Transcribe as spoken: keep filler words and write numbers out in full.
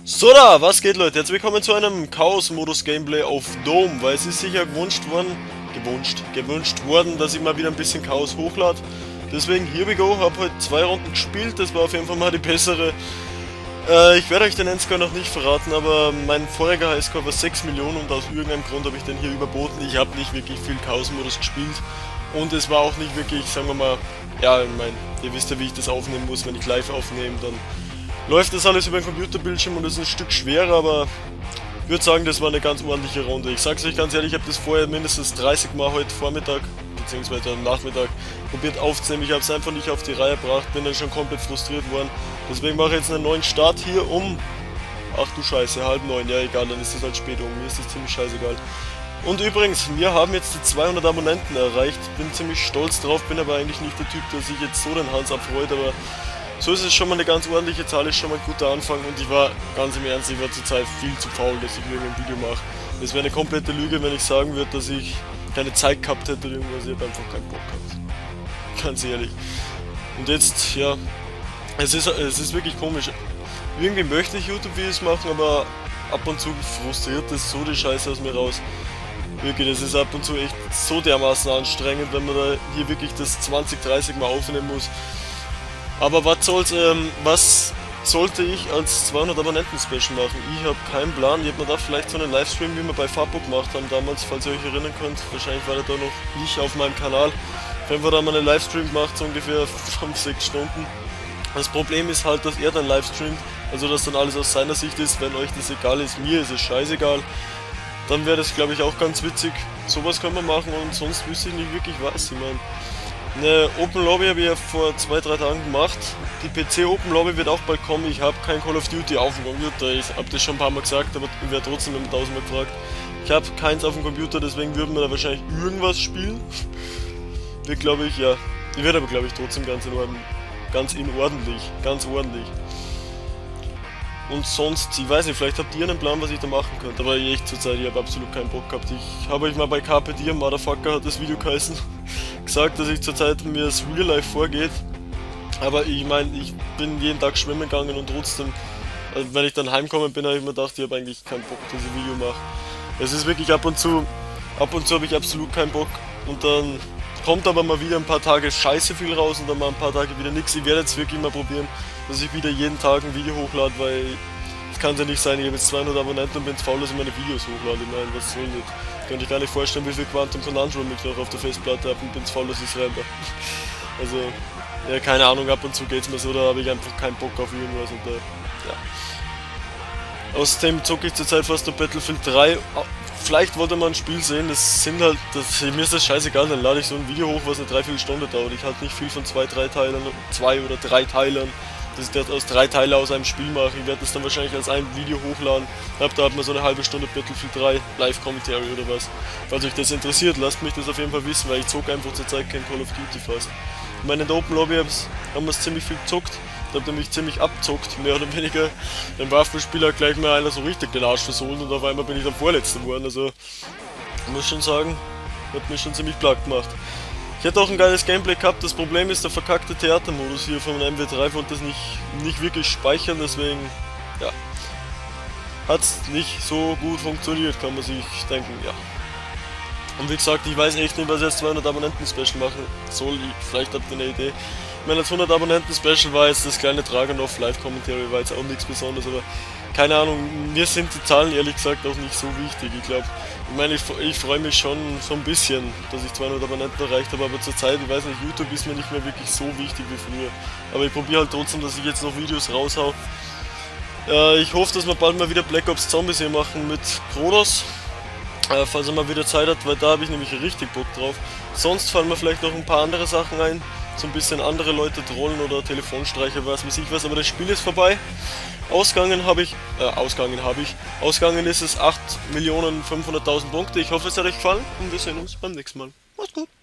So da, was geht Leute? Herzlich willkommen zu einem Chaos-Modus-Gameplay auf Dome, weil es ist sicher gewünscht worden, gewünscht, gewünscht worden, dass ich mal wieder ein bisschen Chaos hochlade. Deswegen, here we go, habe heute zwei Runden gespielt, das war auf jeden Fall mal die bessere. Äh, ich werde euch den Endscore noch nicht verraten, aber mein voriger Highscore war sechs Millionen und aus irgendeinem Grund habe ich den hier überboten. Ich habe nicht wirklich viel Chaos-Modus gespielt und es war auch nicht wirklich, sagen wir mal, ja, ich meine, ihr wisst ja, wie ich das aufnehmen muss, wenn ich live aufnehme, dann läuft das alles über ein Computerbildschirm und das ist ein Stück schwerer, aber ich würde sagen, das war eine ganz ordentliche Runde. Ich sag's euch ganz ehrlich, ich habe das vorher mindestens dreißig Mal heute Vormittag bzw. am Nachmittag probiert aufzunehmen. Ich habe es einfach nicht auf die Reihe gebracht, bin dann schon komplett frustriert worden. Deswegen mache ich jetzt einen neuen Start hier um, ach du Scheiße, halb neun, ja egal, dann ist das halt spät um, mir ist das ziemlich scheißegal. Und übrigens, wir haben jetzt die zweihundert Abonnenten erreicht, bin ziemlich stolz drauf, bin aber eigentlich nicht der Typ, der sich jetzt so den Hals abfreut, aber so ist es schon mal eine ganz ordentliche Zahl, ist schon mal ein guter Anfang und ich war, ganz im Ernst, ich war zurzeit viel zu faul, dass ich irgendein Video mache. Es wäre eine komplette Lüge, wenn ich sagen würde, dass ich keine Zeit gehabt hätte oder irgendwas, ich habe einfach keinen Bock gehabt. Ganz ehrlich. Und jetzt, ja, es ist, es ist wirklich komisch. Irgendwie möchte ich YouTube-Videos machen, aber ab und zu frustriert das so die Scheiße aus mir raus. Wirklich, das ist ab und zu echt so dermaßen anstrengend, wenn man da hier wirklich das zwanzig, dreißig Mal aufnehmen muss. Aber was soll's, ähm, was sollte ich als zweihundert Abonnenten-Special machen? Ich habe keinen Plan. Ich habe mir da vielleicht so einen Livestream, wie wir bei Fabo gemacht haben damals, falls ihr euch erinnern könnt. Wahrscheinlich war der da noch nicht auf meinem Kanal. Auf jeden Fall haben wir einen Livestream gemacht, so ungefähr fünf, sechs Stunden. Das Problem ist halt, dass er dann livestreamt, also dass dann alles aus seiner Sicht ist. Wenn euch das egal ist, mir ist es scheißegal. Dann wäre das, glaube ich, auch ganz witzig. Sowas können wir machen und sonst wüsste ich nicht wirklich was. Ich meine, eine Open Lobby habe ich ja vor zwei, drei Tagen gemacht. Die P C Open Lobby wird auch bald kommen. Ich habe kein Call of Duty auf dem Computer. Ich habe das schon ein paar Mal gesagt, aber ich werde trotzdem immer tausendmal gefragt. Ich habe keins auf dem Computer, deswegen würden wir da wahrscheinlich irgendwas spielen. Wird, glaube ich, ja. Die wird aber, glaube ich, trotzdem ganz in Ordnung. Ganz in ordentlich. Ganz ordentlich. Und sonst, ich weiß nicht, vielleicht habt ihr einen Plan, was ich da machen könnte, aber echt zurzeit, ich habe absolut keinen Bock gehabt. Ich habe euch mal bei Carpe Diem, Motherfucker hat das Video geheißen, gesagt, dass ich zurzeit mir das Real Life vorgeht. Aber ich meine, ich bin jeden Tag schwimmen gegangen und trotzdem, also wenn ich dann heimgekommen bin, habe ich mir gedacht, ich habe eigentlich keinen Bock, dass ich ein Video mache. Es ist wirklich ab und zu, ab und zu habe ich absolut keinen Bock und dann kommt aber mal wieder ein paar Tage scheiße viel raus und dann mal ein paar Tage wieder nichts. Ich werde jetzt wirklich mal probieren, dass ich wieder jeden Tag ein Video hochlade, weil es kann ja nicht sein, ich habe jetzt zweihundert Abonnenten und bin zu faul, dass ich meine Videos hochlade. Ich meine, was soll das? Könnte ich gar nicht vorstellen, wie viel Quantum Conundrum ich noch auf der Festplatte habe und bin zu faul, dass ich es reinmache. Also, ja, keine Ahnung, ab und zu geht es mir so, da habe ich einfach keinen Bock auf irgendwas und da, ja. Außerdem zocke ich zurzeit fast nur Battlefield drei. Vielleicht wollte man ein Spiel sehen, das sind halt, das, mir ist das scheißegal, dann lade ich so ein Video hoch, was eine Dreiviertelstunde dauert. Ich halte nicht viel von zwei, drei Teilern, zwei oder drei Teilern, dass ich das aus drei Teile aus einem Spiel mache. Ich werde das dann wahrscheinlich als ein Video hochladen. Da hat man so eine halbe Stunde Battlefield drei Live-Commentary oder was. Falls euch das interessiert, lasst mich das auf jeden Fall wissen, weil ich zocke einfach zurzeit kein Call of Duty fast. Ich meine, in der Open Lobby haben wir es ziemlich viel gezockt. Da habt ihr mich ziemlich abzockt, mehr oder weniger. Beim Waffenspieler hat gleich mal einer so richtig den Arsch versohlt und auf einmal bin ich der Vorletzte geworden. Also, ich muss schon sagen, hat mich schon ziemlich platt gemacht. Ich hätte auch ein geiles Gameplay gehabt, das Problem ist, der verkackte Theatermodus hier von M W drei wollte das nicht, nicht wirklich speichern, deswegen, ja, hat es nicht so gut funktioniert, kann man sich denken, ja. Und wie gesagt, ich weiß echt nicht, was ich jetzt zweihundert Abonnenten-Special machen soll, ich, vielleicht habt ihr eine Idee. Ich meine, als hundert Abonnenten-Special war jetzt das kleine Dragunov Live-Commentary, war jetzt auch nichts Besonderes, aber keine Ahnung, mir sind die Zahlen ehrlich gesagt auch nicht so wichtig. Ich glaube, ich meine, ich, ich freue mich schon so ein bisschen, dass ich zweihundert Abonnenten erreicht habe, aber zurzeit, ich weiß nicht, YouTube ist mir nicht mehr wirklich so wichtig wie früher. Aber ich probiere halt trotzdem, dass ich jetzt noch Videos raushau. Äh, ich hoffe, dass wir bald mal wieder Black Ops Zombies hier machen mit Kronos. Äh, falls er mal wieder Zeit hat, weil da habe ich nämlich richtig Bock drauf. Sonst fallen mir vielleicht noch ein paar andere Sachen ein. So ein bisschen andere Leute trollen oder Telefonstreicher, was weiß ich was, aber das Spiel ist vorbei. Ausgangen habe ich, äh, ausgangen habe ich, ausgangen ist es acht Millionen fünfhunderttausend Punkte. Ich hoffe, es hat euch gefallen und wir sehen uns beim nächsten Mal. Macht's gut!